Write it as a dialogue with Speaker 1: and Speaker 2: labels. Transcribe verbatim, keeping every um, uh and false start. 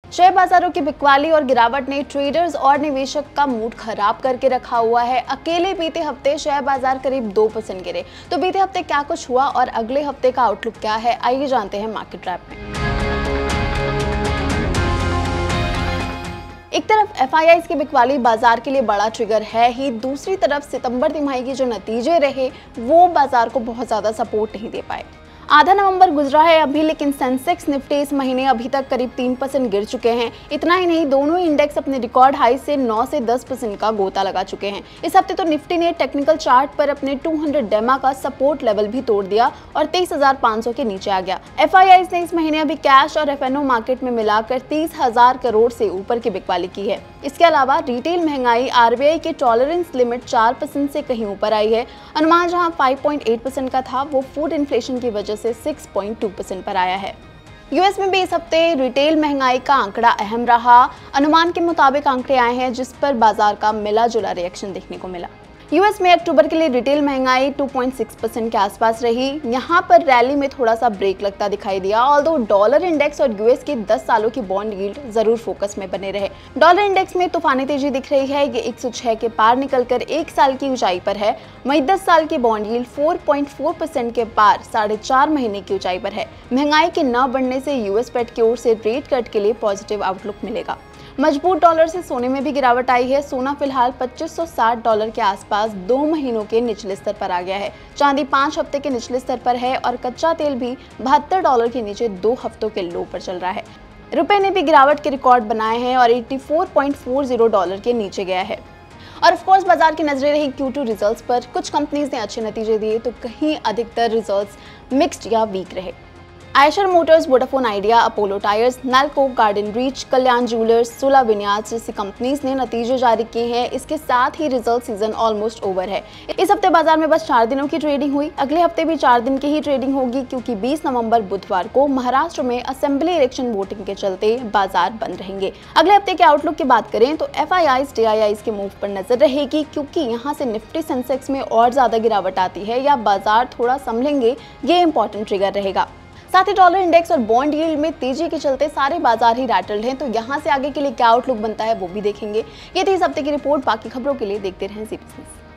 Speaker 1: Share बाजारों की बिकवाली और गिरावट ने ट्रेडर्स और निवेशक का मूड खराब करके रखा हुआ है। अकेले बीते हफ्ते शेयर बाजार करीब दो परसेंट गिरे। तो बीते हफ्ते क्या कुछ हुआ और अगले हफ्ते का आउटलुक क्या है, आइए जानते हैं मार्केट रैप में। एक तरफ एफ आई आईज़ की बिकवाली बाजार के लिए बड़ा ट्रिगर है ही, दूसरी तरफ सितंबर तिमाही के जो नतीजे रहे वो बाजार को बहुत ज्यादा सपोर्ट नहीं दे पाए। आधा नवंबर गुजरा है अभी, लेकिन सेंसेक्स निफ्टी इस महीने अभी तक करीब तीन परसेंट गिर चुके हैं। इतना ही नहीं, दोनों इंडेक्स अपने रिकॉर्ड हाई से नौ से दस परसेंट का गोता लगा चुके हैं। इस हफ्ते तो निफ्टी ने टेक्निकल चार्ट पर अपने दो सौ डेमा का सपोर्ट लेवल भी तोड़ दिया और तेईस हजार पाँच सौ के नीचे आ गया। एफ आई आईज़ ने इस महीने अभी कैश और एफ एन ओ मार्केट में मिलाकर तीस हजार करोड़ से ऊपर की बिकवाली की है। इसके अलावा रिटेल महंगाई आर बी आई के टॉलरेंस लिमिट चार परसेंट से कहीं ऊपर आई है। अनुमान जहां पाँच पॉइंट आठ परसेंट का था, वो फूड इन्फ्लेशन की वजह से छह पॉइंट दो परसेंट पर आया है। यूएस में भी इस हफ्ते रिटेल महंगाई का आंकड़ा अहम रहा। अनुमान के मुताबिक आंकड़े आए हैं जिस पर बाजार का मिला जुला रिएक्शन देखने को मिला। यूएस में अक्टूबर के लिए रिटेल महंगाई दो पॉइंट छह परसेंट के आसपास रही। यहाँ पर रैली में थोड़ा सा ब्रेक लगता दिखाई दिया, ऑल्दो डॉलर इंडेक्स और यूएस की दस सालों की बॉन्ड यील्ड जरूर फोकस में बने रहे। डॉलर इंडेक्स में तूफानी तेजी दिख रही है, ये एक सौ छह के पार निकलकर एक साल की ऊंचाई पर है। वहीं दस साल की बॉन्ड यील्ड चार पॉइंट चार परसेंट के पार साढ़े चार महीने की ऊंचाई पर है। महंगाई के न बढ़ने से यूएस फेड की ओर से रेट कट के लिए पॉजिटिव आउटलुक मिलेगा। मजबूत डॉलर से सोने में भी गिरावट आई है। सोना फिलहाल पच्चीस सौ साठ डॉलर के आसपास दो महीनों के निचले स्तर पर आ गया है। चांदी पाँच हफ्ते के निचले स्तर पर है और कच्चा तेल भी बहत्तर डॉलर के नीचे दो हफ्तों के लो पर चल रहा है। रुपए ने भी गिरावट के रिकॉर्ड बनाए हैं और चौरासी पॉइंट चार शून्य डॉलर के नीचे गया है। और ऑफ कोर्स बाजार की नजरें रही क्यू टू रिजल्ट्स पर। कुछ कंपनीज ने अच्छे नतीजे दिए तो कहीं अधिकतर रिजल्ट्स मिक्स्ड या वीक रहे। Eicher Motors, Vodafone Idea, Apollo Tyres, NALCO, Garden Reach, Kalyan Jewellers, Sula Vineyards जैसी कंपनीज ने नतीजे जारी किए हैं। इसके साथ ही रिजल्ट सीजन ऑलमोस्ट ओवर है। इस हफ्ते बाजार में बस चार दिनों की ट्रेडिंग हुई। अगले हफ्ते भी चार दिन की ही ट्रेडिंग होगी, क्योंकि बीस नवंबर बुधवार को महाराष्ट्र में असेंबली इलेक्शन वोटिंग के चलते बाजार बंद रहेंगे। अगले हफ्ते के आउटलुक की बात करें तो FIIs, DIIs के मूव पर नजर रहेगी, क्योंकि यहाँ से निफ्टी सेंसेक्स में और ज्यादा गिरावट आती है या बाजार थोड़ा संभलेंगे, ये इंपॉर्टेंट ट्रिगर रहेगा। साथ ही डॉलर इंडेक्स और बॉन्ड यील्ड में तेजी के चलते सारे बाजार ही रैटल्ड हैं, तो यहाँ से आगे के लिए क्या आउटलुक बनता है वो भी देखेंगे। ये थी इस हफ्ते की रिपोर्ट। बाकी खबरों के लिए देखते रहें ज़ी बिज़नेस।